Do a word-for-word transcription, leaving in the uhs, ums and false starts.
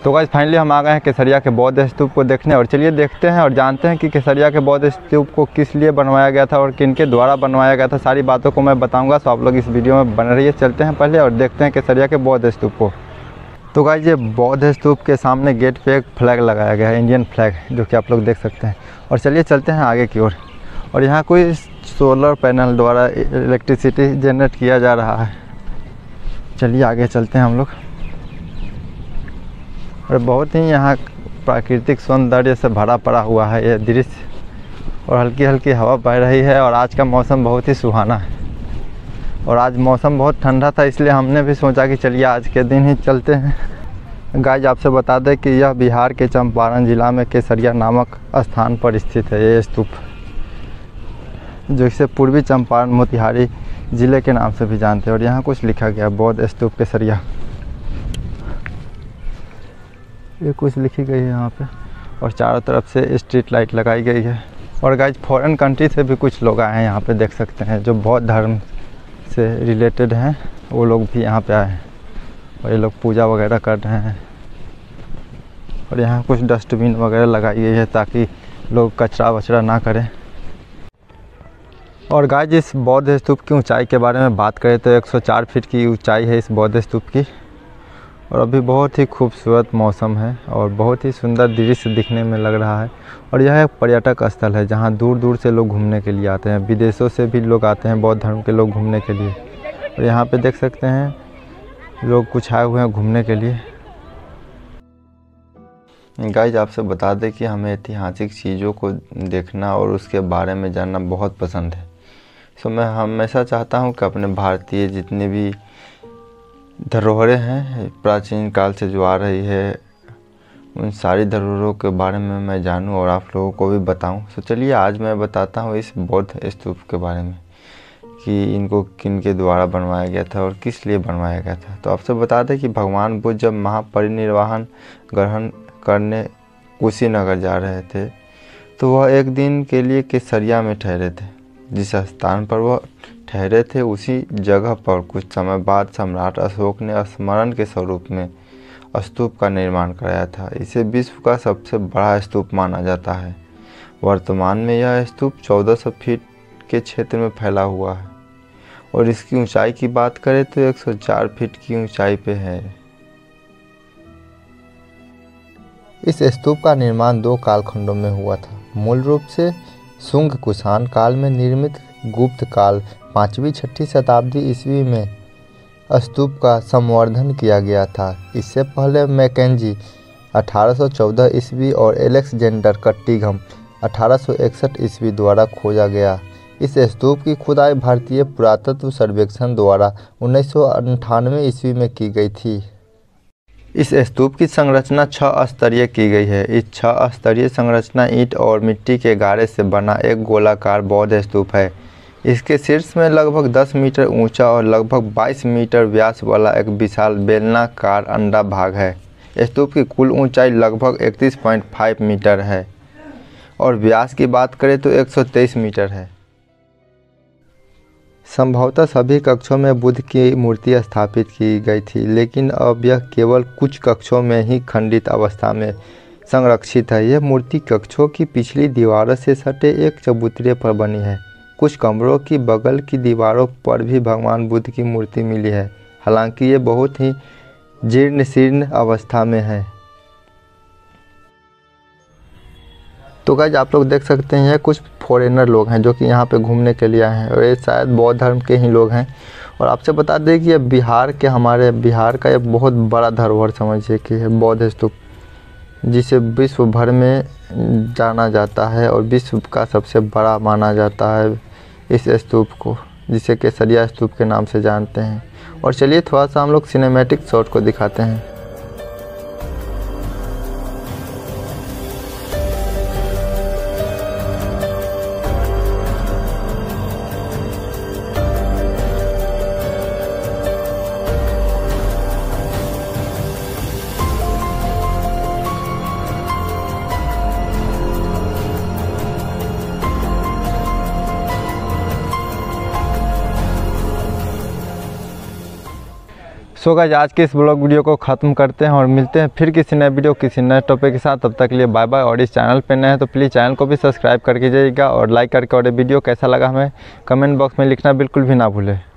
तो guys finally हम आ गए हैं केसरिया के बौद्ध स्तूप को देखने, और चलिए देखते हैं और जानते हैं कि केसरिया के बौद्ध स्तूप को किस लिए बनवाया गया था और किनके द्वारा बनवाया गया था। सारी बातों को मैं बताऊंगा, तो आप लोग इस वीडियो में बने रहिए। चलते हैं पहले और देखते हैं केसरिया के बौद्ध स्तूप को। तो गाइस ये बौद्ध स्तूप के सामने गेट पे एक फ्लैग लगाया गया है, इंडियन फ्लैग, जो कि आप लोग देख सकते हैं। और चलिए चलते हैं आगे की ओर। और, और यहाँ कोई सोलर पैनल द्वारा इलेक्ट्रिसिटी जनरेट किया जा रहा है। चलिए आगे चलते हैं हम लोग। और बहुत ही यहाँ प्राकृतिक सौंदर्य से भरा पड़ा हुआ है ये दृश्य, और हल्की हल्की हवा बह रही है। और आज का मौसम बहुत ही सुहाना है, और आज मौसम बहुत ठंडा था, इसलिए हमने भी सोचा कि चलिए आज के दिन ही चलते हैं। गाइस आपसे बता दें कि यह बिहार के चंपारण जिला में केसरिया नामक स्थान पर स्थित है ये स्तूप, जो इसे पूर्वी चंपारण मोतिहारी ज़िले के नाम से भी जानते हैं। और यहाँ कुछ लिखा गया बौद्ध स्तूप केसरिया, ये कुछ लिखी गई है यहाँ पे। और चारों तरफ से स्ट्रीट लाइट लगाई गई है। और गाइस फॉरेन कंट्री से भी कुछ लोग आए हैं यहाँ पे, देख सकते हैं, जो बौद्ध धर्म से रिलेटेड हैं, वो लोग भी यहाँ पे आए हैं। और ये लोग पूजा वगैरह कर रहे हैं। और यहाँ कुछ डस्टबिन वगैरह लगाई गई है ताकि लोग कचरा वचरा ना करें। और गाइस इस बौद्ध स्तूप की ऊंचाई के बारे में बात करें तो एक सौ चार फीट की ऊंचाई है इस बौद्ध स्तूप की। और अभी बहुत ही खूबसूरत मौसम है और बहुत ही सुंदर दृश्य दिखने में लग रहा है। और यह एक पर्यटक स्थल है जहां दूर दूर से लोग घूमने के लिए आते हैं, विदेशों से भी लोग आते हैं बौद्ध धर्म के लोग घूमने के लिए। और यहाँ पे देख सकते हैं लोग कुछ आए हुए हैं घूमने के लिए। गाइस आपसे बता दें कि हमें ऐतिहासिक चीज़ों को देखना और उसके बारे में जानना बहुत पसंद है। सो मैं हमेशा चाहता हूँ कि अपने भारतीय जितने भी धरोहरें हैं प्राचीन काल से जो आ रही है, उन सारी धरोहरों के बारे में मैं जानूं और आप लोगों को भी बताऊं। तो चलिए आज मैं बताता हूं इस बौद्ध स्तूप के बारे में कि इनको किन के द्वारा बनवाया गया था और किस लिए बनवाया गया था। तो आपसे बता दें कि भगवान बुद्ध जब महापरिनिर्वाण ग्रहण करने कुशीनगर जा रहे थे, तो वह एक दिन के लिए केसरिया में ठहरे थे। जिस स्थान पर वह ठहरे थे उसी जगह पर कुछ समय बाद सम्राट अशोक ने स्मरण के स्वरूप में स्तूप का निर्माण कराया था। इसे विश्व का सबसे बड़ा स्तूप माना जाता है। वर्तमान में यह स्तूप चौदह सौ फीट के क्षेत्र में फैला हुआ है। और इसकी ऊंचाई की बात करें तो एक सौ चार फीट की ऊंचाई पे है। इस स्तूप का निर्माण दो कालखंडों में हुआ था। मूल रूप से शुंग कुषाण काल में निर्मित गुप्त काल पाँचवीं छठी शताब्दी ईस्वी में स्तूप का संवर्धन किया गया था। इससे पहले मैकेंजी अठारह सौ चौदह ईस्वी और एलेक्जेंडर कट्टिघम अठारह सौ इकसठ ईस्वी द्वारा खोजा गया। इस स्तूप की खुदाई भारतीय पुरातत्व सर्वेक्षण द्वारा उन्नीस सौ अंठानवे ईस्वी में की गई थी। इस स्तूप की संरचना छह स्तरीय की गई है। इस छह स्तरीय संरचना ईंट और मिट्टी के गारे से बना एक गोलाकार बौद्ध स्तूप है। इसके शीर्ष में लगभग दस मीटर ऊंचा और लगभग बाईस मीटर व्यास वाला एक विशाल बेलनाकार अंडा भाग है। स्तूप की कुल ऊंचाई लगभग इकतीस पॉइंट पाँच मीटर है और व्यास की बात करें तो एक सौ तेईस मीटर है। संभवतः सभी कक्षों में बुद्ध की मूर्ति स्थापित की गई थी, लेकिन अब यह केवल कुछ कक्षों में ही खंडित अवस्था में संरक्षित है। यह मूर्ति कक्षों की पिछली दीवारों से सटे एक चबूतरे पर बनी है। कुछ कमरों की बगल की दीवारों पर भी भगवान बुद्ध की मूर्ति मिली है, हालांकि ये बहुत ही जीर्ण शीर्ण अवस्था में है। तो गाइस आप लोग देख सकते हैं कुछ फॉरेनर लोग हैं जो कि यहाँ पे घूमने के लिए आए हैं, और ये शायद बौद्ध धर्म के ही लोग हैं। और आपसे बता दें कि ये बिहार के हमारे बिहार का एक बहुत बड़ा धरोहर समझिए कि है बौद्ध स्तूप, जिसे विश्व भर में जाना जाता है और विश्व का सबसे बड़ा माना जाता है इस स्तूप को, जिसे केसरिया स्तूप के नाम से जानते हैं। और चलिए थोड़ा सा हम लोग सिनेमैटिक शॉट को दिखाते हैं। सो गाइस आज के इस ब्लॉग वीडियो को ख़त्म करते हैं और मिलते हैं फिर किसी नए वीडियो किसी नए टॉपिक के साथ। तब तक के लिए बाय बाय। और इस चैनल पे नए हैं तो प्लीज़ चैनल को भी सब्सक्राइब करके जाइएगा और लाइक करके। और ये वीडियो कैसा लगा हमें कमेंट बॉक्स में लिखना बिल्कुल भी ना भूलें।